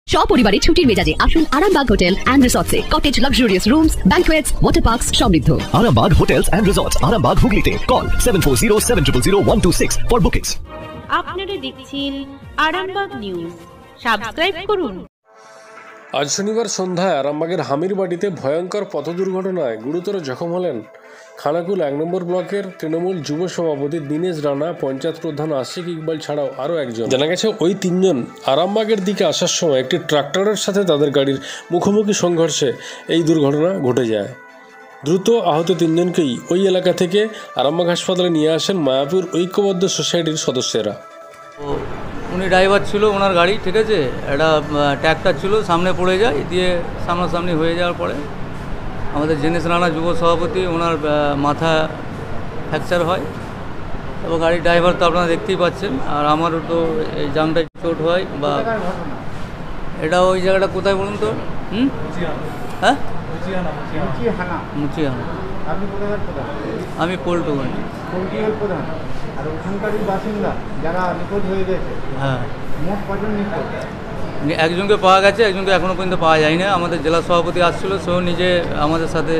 সপরিবারে ছুটির মেজাজে আসুন আরামবাগ হোটেল এন্ড রিসর্টসে। Cottage, luxurious rooms, banquets, water parks সমৃদ্ধ। Arambag Hotels and Resorts, Arambag Hooghly. Call 7407000126 for bookings. আপনারা দেখছেন আরামবাগ নিউজ। সাবস্ক্রাইব করুন। আজ শনিবার সন্ধ্যায় আরামবাগের হামির বাড়িতে ভয়ঙ্কর পথ দুর্ঘটনায় গুরুতর জখম হলেন খানাকুল 1 নম্বর ব্লকের তৃণমূল যুব সভাপতি দীনেশ রানা, পঞ্চায়েত প্রধান আশিক ইকবাল ছাড়াও আরও একজন। জানা গেছে ওই তিনজন আরামবাগের দিকে আসার সময় একটি ট্রাক্টরের সাথে তাদের গাড়ির মুখোমুখি সংঘর্ষে এই দুর্ঘটনা ঘটে যায়। দ্রুত আহত তিনজনকেই ওই এলাকা থেকে আরামবাগ হাসপাতালে নিয়ে আসেন মায়াপুর ঐক্যবদ্ধ সোসাইটির সদস্যরা। উনি ড্রাইভার ছিল, ওনার গাড়ি, ঠিক আছে, একটা ট্র্যাক্টর ছিল, সামনে পড়ে যায়, দিয়ে সামনাসামনি হয়ে যাওয়ার পরে আমাদের দীনেশ রানা যুব সভাপতি, ওনার মাথা ফ্র্যাকচার হয় এবং গাড়ির ড্রাইভার তো আপনারা দেখতেই পাচ্ছেন, আর আমারও তো এই জাংটায় চোট হয়। বা এটা ওই জায়গাটা কোথায় বলুন তো? হ্যাঁ, মুচিয়ানা। আমি পল্টুগঞ্জ। আর ওখানকারই বাসিন্দা যারা নিখোঁজ হয়ে গেছে, হ্যাঁ, মোট কজন নিখোঁজ? একজনকে পাওয়া গেছে, একজনকে এখনও পর্যন্ত পাওয়া যায়নি। আমাদের জেলা সভাপতি আসছিল, সেও নিজে আমাদের সাথে।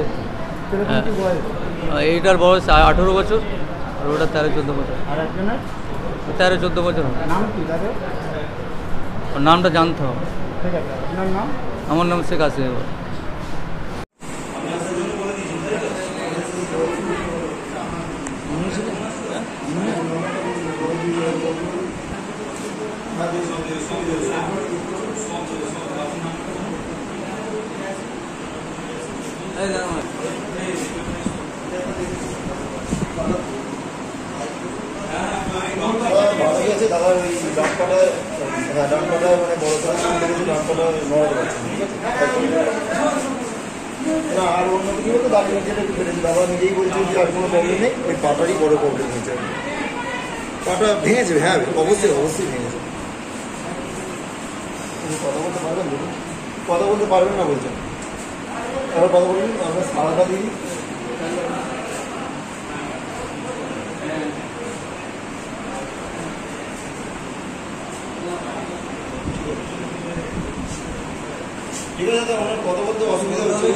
এইটার বয়স 18 বছর আর ওটা 13-14 বছর। আর একজনের 13-14 বছর। নাম কি তাদের? নামটা জানতে হবে। ঠিক আছে, আপনার নাম? আমার নাম শেখ আসিফ। দাদা ওই ডাক্তারটায় মানে বড় ডাক্তারটা না, আর অন্য কিছু হতো দাঁড়িয়ে যেটা ফেলেছে। দাদা নিজেই বলছে যে আর কোনো প্রবলেম নেই, ওই পাটারই বড় প্রবলেম হয়েছে। পাটা ভেঙেছে? হ্যাঁ, অবশ্যই ভেঙেছে। কথা বলতে পারবেন? কথা বলতে পারবেন না বলছেন? আবার কথা বলবেন, আমরা সারাটা দিই। ঠিক আছে দাদা, আমার কথা বলতে অসুবিধা হচ্ছে।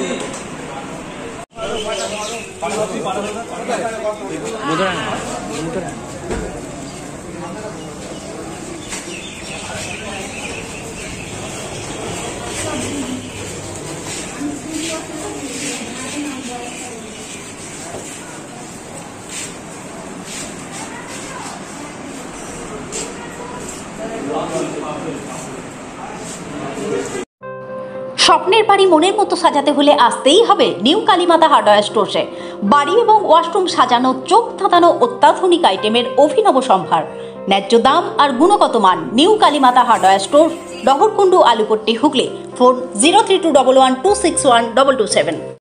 স্বপ্নের বাড়ি মনের মতো সাজাতে হলে আসতেই হবে নিউ কালীমাতা হার্ডওয়্যার স্টোরসে। বাড়ি এবং ওয়াশরুম সাজানো, চোখ ধাঁধানো অত্যাধুনিক আইটেমের অভিনব সম্ভার, ন্যায্য দাম আর গুণগত মান। New Kalimata hardware store, Dahorkundu, Alupatti, Hooghly. Phone 032112612227।